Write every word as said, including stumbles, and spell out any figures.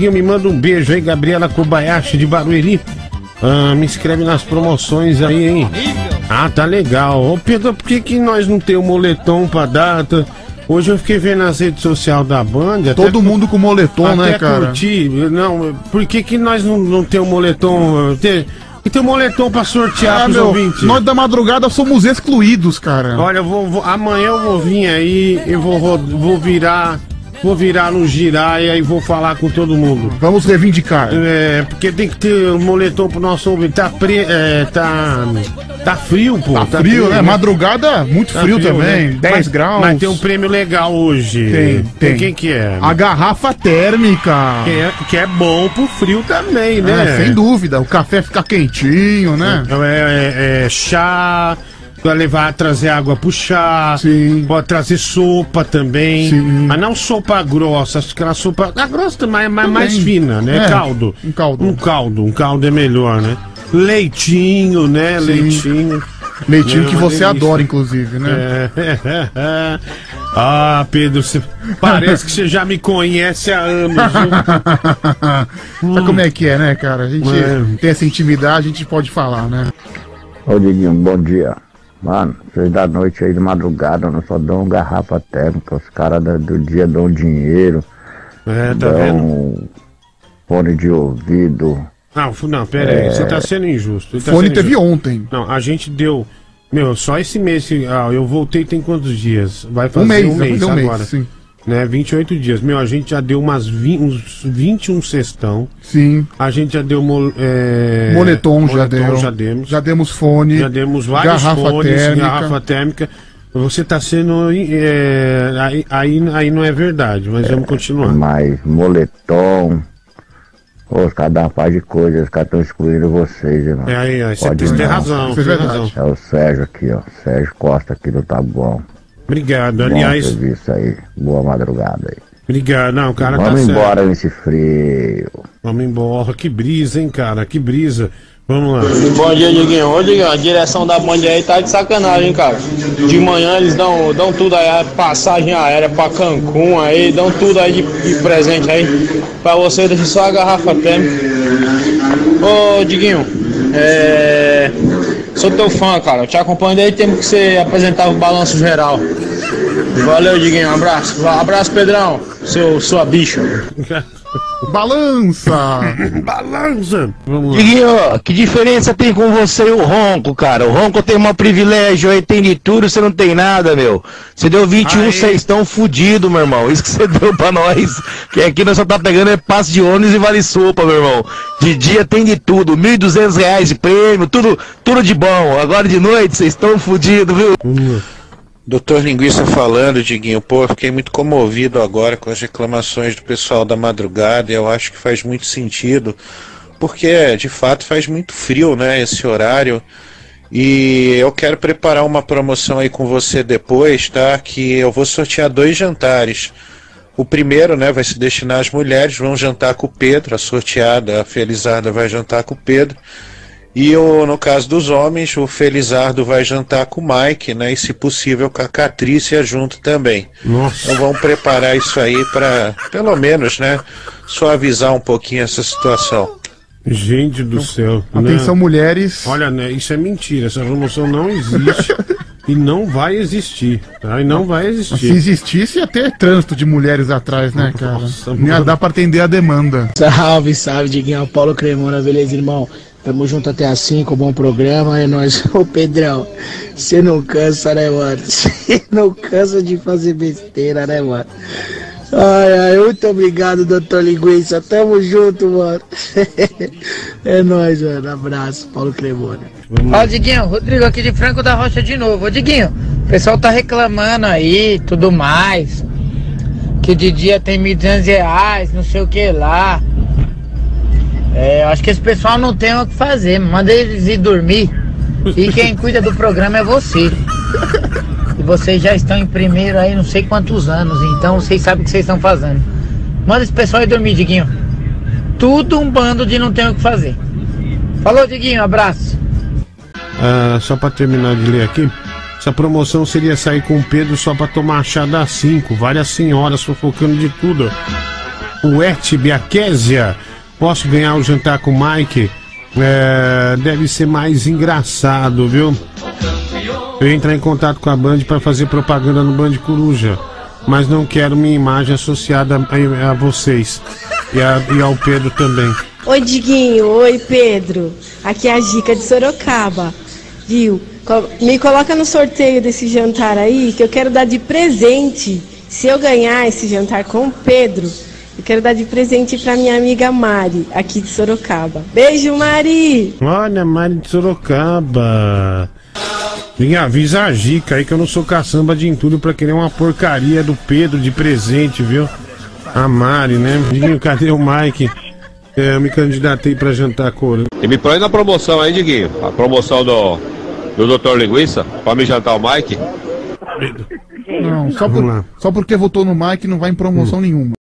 Me manda um beijo aí, Gabriela Kobayashi de Barueri. Ah, me inscreve nas promoções aí, hein? Ah, tá legal. Ô Pedro, por que que nós não temos moletom pra data? Hoje eu fiquei vendo nas redes sociais da banda. Todo até, mundo com moletom, até né, cara? Curti. Não, por que que nós não, não temos moletom? Tem, e tem moletom pra sortear Ah, pros meu, ouvintes? nós da madrugada somos excluídos, cara. Olha, eu vou, vou, amanhã eu vou vir aí, eu vou, vou virar... Vou virar no girar e aí vou falar com todo mundo. Vamos reivindicar. É, porque tem que ter um moletom pro nosso ouvinte. Tá, pre... é, tá... tá frio, pô. Tá, tá frio, frio, né? Madrugada, muito tá frio, frio também. Né? dez mas, graus. Mas tem um prêmio legal hoje. Tem, tem. Quem que é? A garrafa térmica. Que é, que é bom pro frio também, né? É, sem dúvida. O café fica quentinho, né? É, é, é chá... Pra levar, trazer água pro chá. Sim. Pode trazer sopa também. Sim. Mas não sopa grossa, aquela sopa. A grossa também é mais, mais fina, né? É, caldo. Um caldo. Um caldo, um caldo é melhor, né? Leitinho, né? Sim. Leitinho. Leitinho é que você delícia. Adora, inclusive, né? É. Ah, Pedro, você... parece que você já me conhece há anos. Hum. Sabe como é que é, né, cara? A gente é. tem essa intimidade, a gente pode falar, né? Ô, Diguinho, bom dia. Mano, vocês da noite aí de madrugada não só dão garrafa térmica, os caras do dia dão dinheiro, é, tá dão vendo? Fone de ouvido. Não, não, pera aí, é... você tá sendo injusto. Tá fone sendo teve injusto. ontem. Não, a gente deu, meu, só esse mês, ah, eu voltei tem quantos dias? Vai fazer um mês, um mês um agora. Mês, sim. Né, vinte e oito dias. Meu, a gente já deu umas vinte, uns vinte e um cestão. Sim. A gente já deu mol, é... moletom, moletom, já deu. Já demos. Já demos fone. Já demos vários garrafa fones, térmica. garrafa térmica. Você tá sendo... É... Aí, aí, aí não é verdade, mas é, vamos continuar. Mas moletom... Ô, os caras dão uma par de coisas, os caras estão excluindo vocês, irmão. É aí, aí você tem razão, você tem razão. É o Sérgio aqui, ó. Sérgio Costa aqui do Taboão. Obrigado, bom aliás. serviço aí. Boa madrugada aí. Obrigado, não, o cara Vamos tá certo. Vamos embora nesse frio. Vamos embora, que brisa, hein, cara, que brisa. Vamos lá. Bom dia, Diguinho. Ô, Diguinho, a direção da Band aí tá de sacanagem, hein, cara. De manhã eles dão, dão tudo aí, passagem aérea pra Cancún aí, dão tudo aí de, de presente aí. Pra você, deixa só a garrafa térmica. Ô, Diguinho, é... sou teu fã, cara. Eu te acompanho desde o tempo que você apresentava o Balanço Geral. Valeu, Diguinho. Um abraço. Um abraço, Pedrão. Seu, sua bicha. Balança! Balança! Diguinho, que diferença tem com você e o Ronco, cara? O Ronco tem um privilégio aí, tem de tudo, você não tem nada, meu. Você deu vinte e um sextão fudido, meu irmão. Isso que você deu pra nós. Que aqui nós só tá pegando é passe de ônibus e vale sopa, meu irmão. De dia tem de tudo, mil e duzentos reais de prêmio, tudo, tudo de bom. Agora de noite vocês estão fudidos, viu? Hum. Doutor Linguiça falando, Diguinho, pô, eu fiquei muito comovido agora com as reclamações do pessoal da madrugada, e eu acho que faz muito sentido, porque de fato faz muito frio, né, esse horário, e eu quero preparar uma promoção aí com você depois, tá, que eu vou sortear dois jantares. O primeiro, né, vai se destinar às mulheres, vão jantar com o Pedro, a sorteada, a Felizarda vai jantar com o Pedro. E o, no caso dos homens, o Felizardo vai jantar com o Mike, né? E se possível com a Catrícia junto também. Nossa. Então vamos preparar isso aí para, pelo menos, né? Suavizar um pouquinho essa situação. Gente do céu. Atenção, né? mulheres. Olha, né? Isso é mentira. Essa promoção não existe. E não vai existir, tá? E não vai existir. Se existisse, ia ter trânsito de mulheres atrás, né, cara? Nossa, não ia dar pra atender a demanda. Salve, salve, Diguinho. Paulo Cremona, beleza, irmão? Tamo junto até às cinco, bom programa, é nóis. Ô Pedrão, você não cansa, né, mano? Você não cansa de fazer besteira, né, mano? Ai, ai, muito obrigado, doutor Linguiça. Tamo junto, mano. É nóis, mano. Abraço, Paulo Cremona. Ó, Diguinho, Rodrigo aqui de Franco da Rocha de novo. Ô, Diguinho, o pessoal tá reclamando aí, tudo mais, que de dia tem mil e duzentos reais, não sei o que lá. É, eu acho que esse pessoal não tem o que fazer, manda eles ir dormir. E quem cuida do programa é você. E vocês já estão em primeiro aí não sei quantos anos, então vocês sabem o que vocês estão fazendo. Manda esse pessoal ir dormir, Diguinho. Tudo um bando de não ter o que fazer. Falou, Diguinho, abraço. Ah, só pra terminar de ler aqui, essa promoção seria sair com o Pedro só pra tomar chá das cinco. Várias senhoras fofocando de tudo. o Etbiaquésia. Posso ganhar o jantar com o Mike? É, deve ser mais engraçado, viu? Eu ia entrar em contato com a Band para fazer propaganda no Band Coruja, mas não quero minha imagem associada a, a vocês e, a, e ao Pedro também. Oi, Diguinho. Oi, Pedro. Aqui é a Gica de Sorocaba. Viu? Me coloca no sorteio desse jantar aí, que eu quero dar de presente. Se eu ganhar esse jantar com o Pedro, eu quero dar de presente pra minha amiga Mari, aqui de Sorocaba. Beijo, Mari! Olha, Mari de Sorocaba. Me avisa a Gica aí que eu não sou caçamba de entulho pra querer uma porcaria do Pedro de presente, viu? A Mari, né? Diguinho, cadê o Mike? É, eu me candidatei pra jantar cor. E me põe na promoção aí, Diguinho. A promoção do, do doutor Linguiça, pra me jantar o Mike. Não, só, por, só porque votou no Mike não vai em promoção hum. nenhuma.